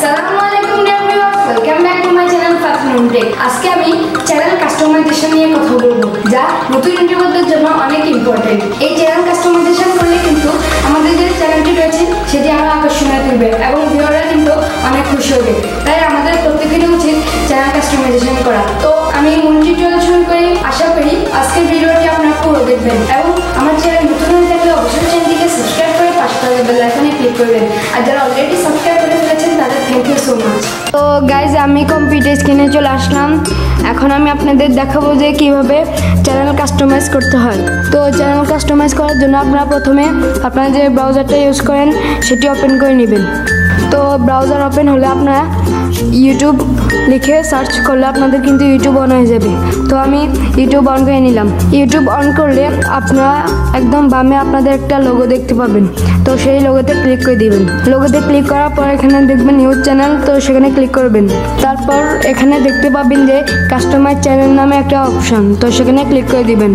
Assalamualaikum viewers, welcome back to my channel Fateen homeTech. আজকে আমি channel customisation নিয়ে কথা বলবো, যা নতুন ইউটিউবারদের জন্য অনেক ইম্পর্টেন্ট। এই চ্যানেল কাস্টমাইজেশন করলে কিন্তু আমাদের যে চ্যানেলটি রয়েছে সেটি আরো আকর্ষণীয় থাকবে এবং ভিউয়াররা কিন্তু অনেক খুশি হবে। তাই আমাদের প্রত্যেকেরই উচিত চ্যানেল কাস্টমাইজেশন করা। তো আমি মূল টিউটোরিয়াল শুরু করি। আশা করি আজকের ভিডিওটি আপনারা পুরো দেখবেন এবং আমার চ্যানেল নতুন হয়ে থাকলে অবশ্যই চ্যানেলটিকে সাবস্ক্রাইব করে পাশে থাকা বেল আইকনে ক্লিক করবেন। আর যারা অলরেডি সাবস্ক্রাইব করে ফেলেছেন তাদের থ্যাংক ইউ সো মাচ। তো গাইজ, আমি কম্পিউটার স্ক্রিনে চলে আসলাম। এখন আমি আপনাদের দেখাবো যে কিভাবে চ্যানেল কাস্টমাইজ করতে হয়। তো চ্যানেল কাস্টমাইজ করার জন্য আপনারা প্রথমে আপনারা যে ব্রাউজারটা ইউজ করেন সেটি ওপেন করে নেবেন। তো ব্রাউজার ওপেন হলে আপনারা ইউটিউব লিখে সার্চ করলে আপনাদের কিন্তু ইউটিউব অন হয়ে যাবে। তো আমি ইউটিউব অন করে নিলাম। ইউটিউব অন করলে আপনারা একদম বামে আপনাদের একটা লোগো দেখতে পাবেন। তো সেই লোগোতে ক্লিক করে দিবেন। লোগোতে ক্লিক করার পর এখানে দেখবেন নিউজ চ্যানেল, তো সেখানে ক্লিক করবেন। তারপর এখানে দেখতে পাবেন যে কাস্টমাইজ চ্যানেল নামে একটা অপশন, তো সেখানে ক্লিক করে দিবেন।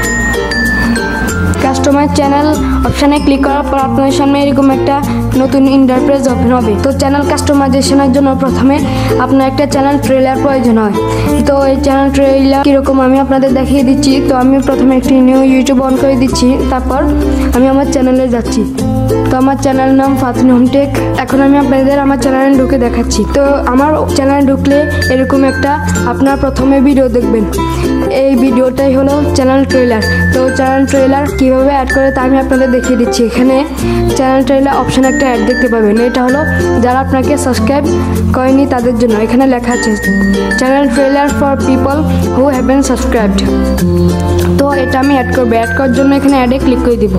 কাস্টমাইজ চ্যানেল অপশানে ক্লিক করার পর আপনাদের সামনে এরকম একটা নতুন ইন্টারফেস ওপেন হবে। তো চ্যানেল কাস্টমাইজেশনের জন্য প্রথমে আপনার একটা চ্যানেল ট্রেলার প্রয়োজন হয়। তো এই চ্যানেল ট্রেলার কীরকম আমি আপনাদের দেখিয়ে দিচ্ছি। তো আমি প্রথমে একটি নিউ ইউটিউব অন করে দিচ্ছি, তারপর আমি আমার চ্যানেলে যাচ্ছি। তো আমার চ্যানেলের নাম ফাতিন হোমটেক। এখন আমি আপনাদের আমার চ্যানেলে ঢুকে দেখাচ্ছি। তো আমার চ্যানেলে ঢুকলে এরকম একটা আপনার প্রথমে ভিডিও দেখবেন। এই ভিডিওটাই হলো চ্যানেল ট্রেলার। তো চ্যানেল ট্রেলার কীভাবে অ্যাড করে তা আমি আপনাদের দেখিয়ে দিচ্ছি। এখানে চ্যানেল ট্রেলার অপশানে একটা অ্যাড দেখতে পাবেন। এটা হলো যারা আপনাকে সাবস্ক্রাইব করেনি তাদের জন্য। এখানে লেখা আছে channel trailer for people who haven't subscribed. তো এটা আমি অ্যাড করবো। অ্যাড করার জন্য এখানে অ্যাডে ক্লিক করে দিব।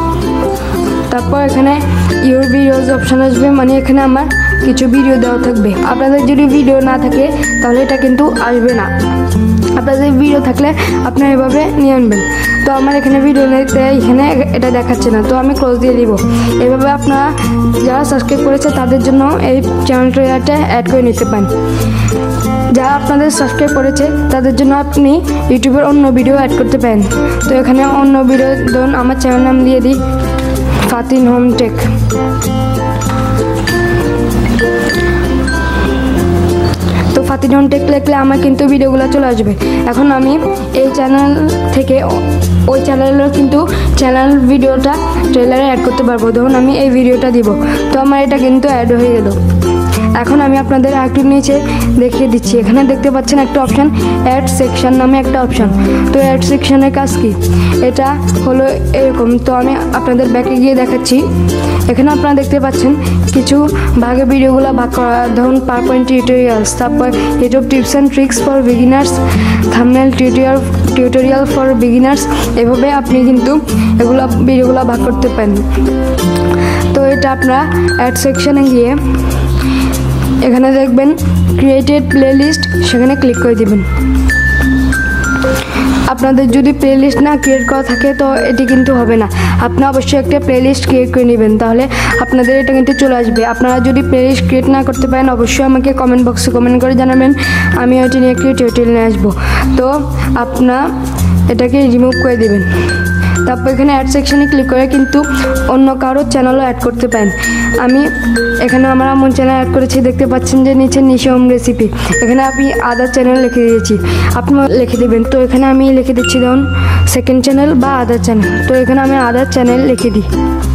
তারপর এখানে ইউর ভিডিওজ অপশান আসবে, মানে এখানে আমার কিছু ভিডিও দেওয়া থাকবে। আপনাদের যদি ভিডিও না থাকে তাহলে এটা কিন্তু আসবে না। আপনাদের ভিডিও থাকলে আপনারা এভাবে নিয়ে আনবেন। তো আমার এখানে ভিডিও নিতে এখানে এটা দেখাচ্ছে না, তো আমি ক্লোজ দিয়ে দিব। এভাবে আপনারা যারা সাবস্ক্রাইব করেছে তাদের জন্য এই চ্যানেল ট্রেলারটা অ্যাড করে নিতে পারেন। যারা আপনাদের সাবস্ক্রাইব করেছে তাদের জন্য আপনি ইউটিউবের অন্য ভিডিও অ্যাড করতে পারেন। তো এখানে অন্য ভিডিও ধরুন আমার চ্যানেল নাম দিয়ে দিই ফাতিন হোমটেক। তো ফাতিন হোমটেক লিখলে আমার কিন্তু ভিডিওগুলো চলে আসবে। এখন আমি এই চ্যানেল থেকে ওই চ্যানেলের কিন্তু চ্যানেল ভিডিওটা ট্রেলারে অ্যাড করতে পারবো। ধরুন আমি এই ভিডিওটা দিব, তো আমার এটা কিন্তু অ্যাড হয়ে গেল। এখন আমি আপনাদের একটু নিচে দেখিয়ে দিচ্ছি। এখানে দেখতে পাচ্ছেন একটা অপশান অ্যাড সেকশন নামে একটা অপশান। তো অ্যাড সেকশনের কাজ কি? এটা হলো এরকম। তো আমি আপনাদের ব্যাকে গিয়ে দেখাচ্ছি। এখানে আপনারা দেখতে পাচ্ছেন কিছু ভাগে ভিডিওগুলো ভাগ করা। ধরুন পাওয়ারপয়েন্ট টিউটোরিয়ালস, তারপর YouTube tips and tricks for beginners, thumbnail tutorial for beginners. এভাবে আপনি কিন্তু ভিডিওগুলো ভাগ করতে পারেন। তো এটা আপনারা অ্যাড সেকশনে গিয়ে এখানে দেখবেন ক্রিয়েটেড প্লেলিস্ট, সেখানে ক্লিক করে দিবেন। আপনাদের যদি প্লেলিস্ট না ক্রিয়েট করা থাকে তো এটি কিন্তু হবে না। আপনারা অবশ্যই একটা প্লেলিস্ট ক্রিয়েট করে নেবেন, তাহলে আপনাদের এটা কিন্তু চলে আসবে। আপনারা যদি প্লেলিস্ট ক্রিয়েট না করতে পারেন অবশ্যই আমাকে কমেন্ট বক্সে কমেন্ট করে জানাবেন, আমি ওইটি নিয়ে একটি টিউটোরিয়াল নিয়ে আসবো। তো আপনারা এটাকে রিমুভ করে দেবেন। তারপর এখানে অ্যাড সেকশনে ক্লিক করে কিন্তু অন্য কারো চ্যানেলও অ্যাড করতে পারেন। আমি এখানে আমার এমন চ্যানেল অ্যাড করেছি, দেখতে পাচ্ছেন যে নিচে হোম রেসিপি। এখানে আমি আদার চ্যানেল লিখে দিয়েছি, আপনারা লিখে দেবেন। তো এখানে আমি লিখে দিচ্ছি ধরুন সেকেন্ড চ্যানেল বা আদার চ্যানেল। তো এখানে আমি আদার চ্যানেল লিখে দিই।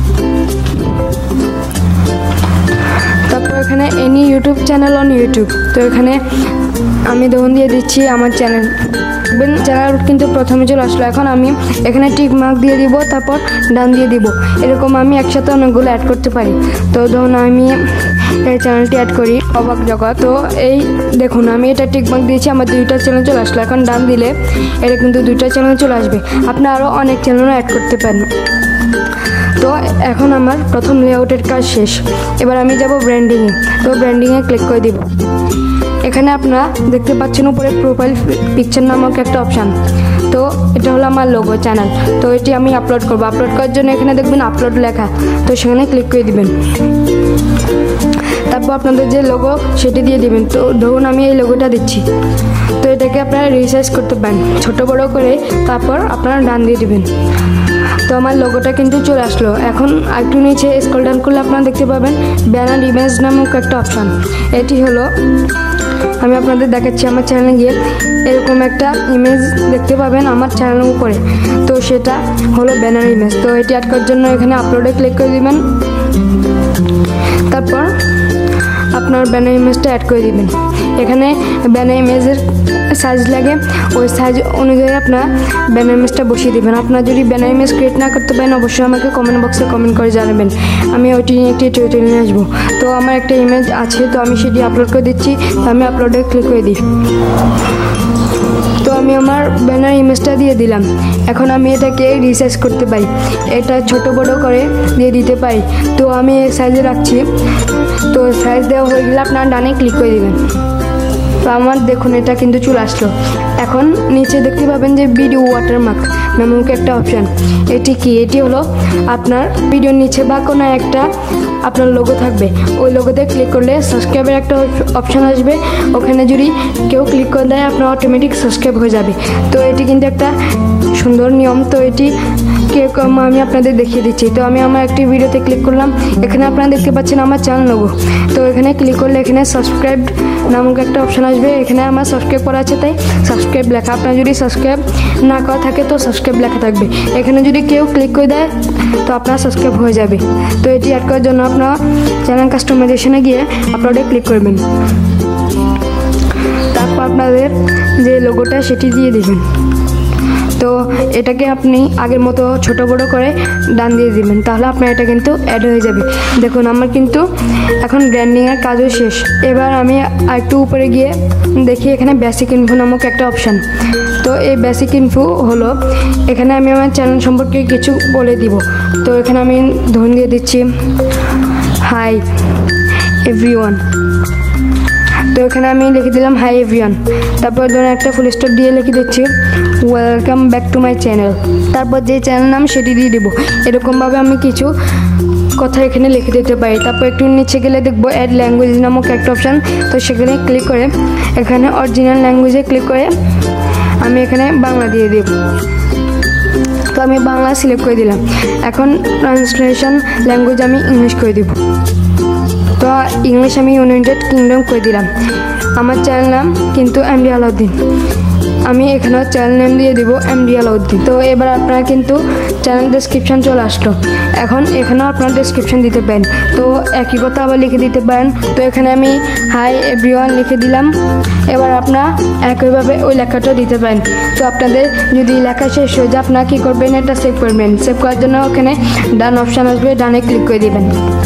তারপর এখানে any YouTube channel on YouTube. তো এখানে আমি ধরুন দিয়ে দিচ্ছি আমার চ্যানেল। চ্যানেল কিন্তু প্রথমে চলে আসলো। এখন আমি এখানে টিক মার্ক দিয়ে দিব, তারপর ডান দিয়ে দিব। এরকম আমি একসাথে অনেকগুলো অ্যাড করতে পারি। তো ধরুন আমি এই চ্যানেলটি অ্যাড করি অবাক জগৎ। তো এই দেখুন আমি এটা টিক মার্ক দিয়েছি, আমার দুইটা চ্যানেল চলে আসলো। এখন ডান দিলে এটা কিন্তু দুইটা চ্যানেল চলে আসবে। আপনি আরও অনেক চ্যানেলও অ্যাড করতে পারেন। তো এখন আমার প্রথম লেআউটের কাজ শেষ। এবার আমি যাব ব্র্যান্ডিংয়ে। তো ব্র্যান্ডিংয়ে ক্লিক করে দিব। এখানে আপনারা দেখতে পাচ্ছেন উপরে প্রোফাইল পিকচার নামক একটা অপশান। তো এটা হলো আমার লোগো চ্যানেল। তো এটি আমি আপলোড করবো। আপলোড করার জন্য এখানে দেখবেন আপলোড লেখা, তো সেখানে ক্লিক করে দিবেন। তারপর আপনাদের যে লোগো সেটি দিয়ে দিবেন। তো ধরুন আমি এই লোগোটা দিচ্ছি। তো এটাকে আপনারা রিসাইজ করতে পারেন ছোট বড় করে, তারপর আপনারা ডান দিয়ে দিবেন। তো আমার লোগোটা কিন্তু চলে আসলো। এখন একটু নিচে স্ক্রল ডাউন করলে আপনারা দেখতে পাবেন ব্যানার ইমেজ নামক একটা অপশান। এটি হলো, আমি আপনাদের দেখাচ্ছি, আমার চ্যানেলে গিয়ে এরকম একটা ইমেজ দেখতে পাবেন আমার চ্যানেলের উপরে। তো সেটা হলো ব্যানার ইমেজ। তো এটি অ্যাড করার জন্য এখানে আপলোডে ক্লিক করে দিবেন, তারপর আপনার ব্যানার ইমেজটা অ্যাড করে দিবেন। এখানে ব্যানার ইমেজের সাইজ লাগে, ওই সাইজ অনুযায়ী আপনার ব্যানার ইমেজটা বসিয়ে দেবেন। আপনার যদি ব্যানার ইমেজ ক্রিয়েট না করতে পারেন অবশ্যই আমাকে কমেন্ট বক্সে কমেন্ট করে জানাবেন, আমি ওইটি নিয়ে একটি টিউটোরিয়াল নিয়ে আসবো। তো আমার একটা ইমেজ আছে, তো আমি সেটি আপলোড করে দিচ্ছি। তো আমি আপলোডে ক্লিক করে দিই। তো আমি আমার ব্যানার ইমেজটা দিয়ে দিলাম। এখন আমি এটাকে রিসাইজ করতে পারি, এটা ছোট বড় করে দিয়ে দিতে পারি। তো আমি এই সাইজে রাখছি। তো সাইজ দেওয়া হয়ে গেলে আপনার ডানে ক্লিক করে দেবেন। তো আমার দেখুন এটা কিন্তু চলে আসলো। এখন নিচে দেখতে পাবেন যে ভিডিও ওয়াটারমার্ক নামক একটা অপশান। এটি কি? এটি হলো আপনার ভিডিওর নিচে বা কোনো একটা আপনার লোগো থাকবে, ওই লোগোতে ক্লিক করলে সাবস্ক্রাইবের একটা অপশান আসবে। ওখানে যদি কেউ ক্লিক করে দেয় আপনার অটোমেটিক সাবস্ক্রাইব হয়ে যাবে। তো এটি কিন্তু একটা সুন্দর নিয়ম। তো এটি কীরকম আমি আপনাদের দেখিয়ে দিচ্ছি। তো আমি আমার একটি ভিডিওতে ক্লিক করলাম, এখানে আপনারা দেখতে পাচ্ছেন আমার চ্যানেল লোগো। তো এখানে ক্লিক করলে এখানে সাবস্ক্রাইব নামক একটা অপশান আসবে। এখানে আমার সাবস্ক্রাইব করা আছে তাই সাবস্ক্রাইব লেখা। আপনার যদি সাবস্ক্রাইব না করা থাকে তো সাবস্ক্রাইব লেখা থাকবে। এখানে যদি কেউ ক্লিক করে দেয় তো আপনার সাবস্ক্রাইব হয়ে যাবে। তো এটি অ্যাড করার জন্য আপনার চ্যানেল কাস্টমাইজেশনে গিয়ে আপলোডে ক্লিক করবেন, তারপর আপনাদের যে লোগোটা সেটি দিয়ে দেবেন। তো এটাকে আপনি আগের মতো ছোট বড় করে ডান দিয়ে দিবেন, তাহলে আপনার এটা কিন্তু অ্যাড হয়ে যাবে। দেখুন আমার কিন্তু এখন ব্র্যান্ডিংয়ের কাজও শেষ। এবার আমি আরেকটু উপরে গিয়ে দেখি এখানে বেসিক ইনফো নামক একটা অপশান। তো এই বেসিক ইনফো হলো, এখানে আমি আমার চ্যানেল সম্পর্কে কিছু বলে দিব। তো এখানে আমি ধরুন দিয়ে দিচ্ছি হাই এভরিওয়ান। তো এখানে আমি লিখে দিলাম হাই এভরিওয়ান। তারপর ধরুন একটা ফুল স্টপ দিয়ে লিখে দিচ্ছি welcome back to my channel. তারপর যে চ্যানেল নাম সেটি দিয়ে দেবো। এরকমভাবে আমি কিছু কথা এখানে লিখে দিতে পারি। তারপর একটু নিচে গেলে দেখবো অ্যাড ল্যাঙ্গুয়েজ নামক একটা অপশান। তো সেখানে ক্লিক করে এখানে অরিজিনাল ল্যাঙ্গুয়েজে ক্লিক করে আমি এখানে বাংলা দিয়ে দেব। তো আমি বাংলা সিলেক্ট করে দিলাম। এখন ট্রান্সলেশন ল্যাঙ্গুয়েজ আমি ইংলিশ করে দিব। তো ইংলিশ আমি ইউনাইটেড কিংডম করে দিলাম। আমার চ্যানেল নাম কিন্তু এমডি আলাউদ্দিন, আমি এখানেও চ্যানেল নেম দিয়ে দিব এমডি আলাউদ্দিন। তো এবার আপনারা কিন্তু চ্যানেল ডেসক্রিপশান চলে আসলো। এখন এখানেও আপনারা ডেসক্রিপশান দিতে পারেন। তো একই কথা আবার লিখে দিতে পারেন। তো এখানে আমি হাই এভরিওয়ান লিখে দিলাম। এবার আপনারা একইভাবে ওই লেখাটাও দিতে পারেন। তো আপনাদের যদি লেখা শেষ হয়ে যায় আপনারা কী করবেন, এটা সেভ করবেন। সেভ করার জন্য ওখানে ডান অপশান আসবে, ডানে ক্লিক করে দেবেন।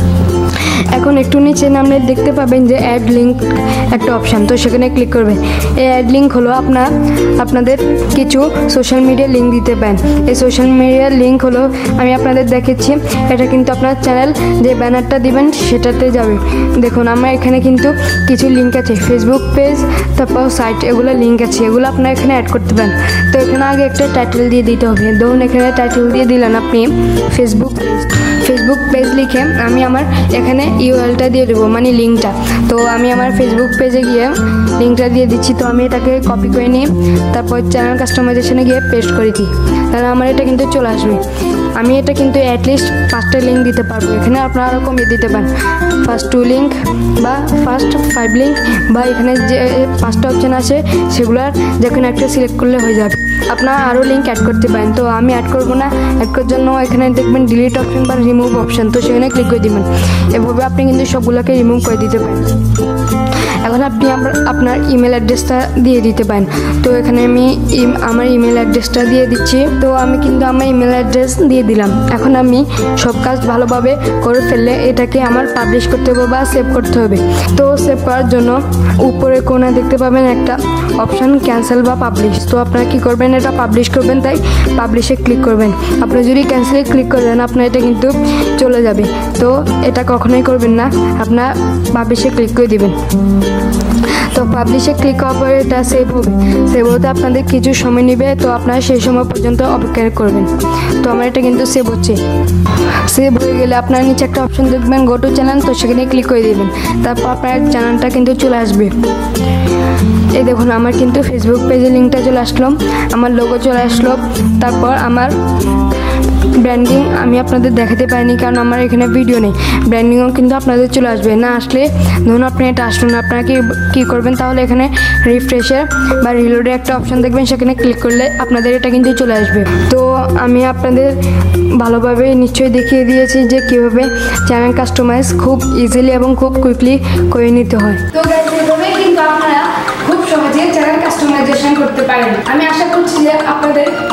এখন একটু নিচে নামলে দেখতে পাবেন যে অ্যাড লিঙ্ক একটা অপশান। তো সেখানে ক্লিক করবেন। এই অ্যাড লিঙ্ক হলো আপনাদের কিছু সোশ্যাল মিডিয়ার লিঙ্ক দিতে পারেন। এই সোশ্যাল মিডিয়ার লিঙ্ক হলো আমি আপনাদের দেখেছি, এটা কিন্তু আপনার চ্যানেল যে ব্যানারটা দিবেন সেটাতে যাবে। দেখুন আমার এখানে কিন্তু কিছু লিঙ্ক আছে, ফেসবুক পেজ, তারপর সাইট, এগুলো লিঙ্ক আছে, এগুলো আপনারা এখানে অ্যাড করতে পারেন। তো এখানে আগে একটা টাইটেল দিয়ে দিতে হবে। ধরুন এখানে টাইটেল দিয়ে দিলেন আপনি ফেসবুক পেজ লিখে আমি আমার এখানে ইউআরএলটা দিয়ে দেবো, মানে লিঙ্কটা। তো আমি আমার ফেসবুক পেজে গিয়ে লিঙ্কটা দিয়ে দিচ্ছি। তো আমি এটাকে কপি করে নিই, তারপর চ্যানেল কাস্টমাইজেশনে গিয়ে পেস্ট করে দিই, তাহলে আমার এটা কিন্তু চলে আসবে। আমি এটা কিন্তু অ্যাটলিস্ট 5টা লিঙ্ক দিতে পারবো। এখানে আপনারা আরও কমিয়ে দিতে পারেন, ফার্স্ট 2 লিঙ্ক বা ফার্স্ট 5 লিঙ্ক, বা এখানে যে 5টা অপশান আছে সেগুলোর যে কোনো একটা সিলেক্ট করলে হয়ে যাবে। আপনারা আরও লিঙ্ক অ্যাড করতে পারেন। তো আমি অ্যাড করবো না, অ্যাড করার জন্য এখানে দেখবেন ডিলিট অপশান বা রিমুভ অপশান। তো সেখানে ক্লিক করে দেবেন। এভাবে আপনি কিন্তু সবগুলোকে রিমুভ করে দিতে পারেন। এখন আপনি আপনার ইমেল অ্যাড্রেসটা দিয়ে দিতে পারেন। তো এখানে আমি আমার ইমেল অ্যাড্রেসটা দিয়ে দিচ্ছি। তো আমি কিন্তু আমার ইমেল অ্যাড্রেস দিয়ে দিলাম। এখন আমি সব কাজ ভালোভাবে করে ফেললে এটাকে আমার পাবলিশ করতে হবে বা সেভ করতে হবে। তো সেভ করার জন্য উপরে কোণায় দেখতে পাবেন একটা অপশান ক্যান্সেল বা পাবলিশ। তো আপনারা কী করবেন, এটা পাবলিশ করবেন, তাই পাবলিশে ক্লিক করবেন। আপনি যদি ক্যান্সেলে ক্লিক করে দেন আপনার এটা কিন্তু চলে যাবে। তো এটা কখনোই করবেন না, আপনার পাবলিশে ক্লিক করে দিবেন। তো পাবলিশে ক্লিক করার পরে এটা সেভ হবে। সেভ হতে আপনাদের কিছু সময় নেবে। তো আপনারা সেই সময় পর্যন্ত অপেক্ষা করবেন। তো আমার এটা কিন্তু সেভ হচ্ছে। সেভ হয়ে গেলে আপনার নিচে একটা অপশান দেখবেন গো টু চ্যানেল। তো সেখানে ক্লিক করে দেবেন। তারপর আপনার চ্যানেলটা কিন্তু চলে আসবে। এই দেখুন আমার কিন্তু ফেসবুক পেজের লিঙ্কটা চলে আসলো, আমার লোগো চলে আসলো, তারপর আমার ব্র্যান্ডিং আমি আপনাদের দেখাতে পারিনি, কারণ আমার এখানে ভিডিও নেই। ব্র্যান্ডিংও কিন্তু আপনাদের চলে আসবে। না আসলে ধরুন আপনি এটা আসলেন, আপনারা কী করবেন তাহলে এখানে রিফ্রেশের বা রিলোডের একটা অপশান দেখবেন, সেখানে ক্লিক করলে আপনাদের এটা কিন্তু চলে আসবে। তো আমি আপনাদের ভালোভাবে নিশ্চয়ই দেখিয়ে দিয়েছি যে কীভাবে চ্যানেল কাস্টমাইজ খুব ইজিলি এবং খুব কুইকলি করে নিতে হয়। তো গাইস, এইভাবে কিন্তু আপনারা খুব সহজে চ্যানেল কাস্টমাইজেশন করতে পারেন। আমি আশা করছি যে আপনাদের